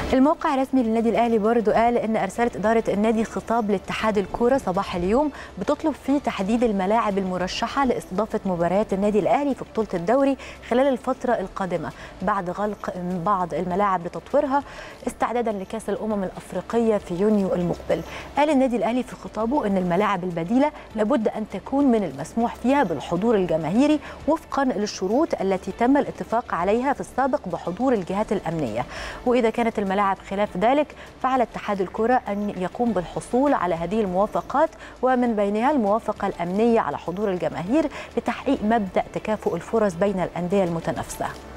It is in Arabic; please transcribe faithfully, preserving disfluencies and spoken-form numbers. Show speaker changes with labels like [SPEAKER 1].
[SPEAKER 1] الموقع الرسمي للنادي الاهلي برضو قال ان ارسلت اداره النادي خطاب لاتحاد الكوره صباح اليوم بتطلب فيه تحديد الملاعب المرشحه لاستضافه مباريات النادي الاهلي في بطوله الدوري خلال الفتره القادمه بعد غلق بعض الملاعب لتطويرها استعدادا لكاس الامم الافريقيه في يونيو المقبل. قال النادي الاهلي في خطابه ان الملاعب البديله لابد ان تكون من المسموح فيها بالحضور الجماهيري وفقا للشروط التي تم الاتفاق عليها في السابق بحضور الجهات الامنيه، واذا كانت الملاعب خلاف ذلك فعلى اتحاد الكرة أن يقوم بالحصول على هذه الموافقات ومن بينها الموافقة الأمنية على حضور الجماهير لتحقيق مبدأ تكافؤ الفرص بين الأندية المتنافسة.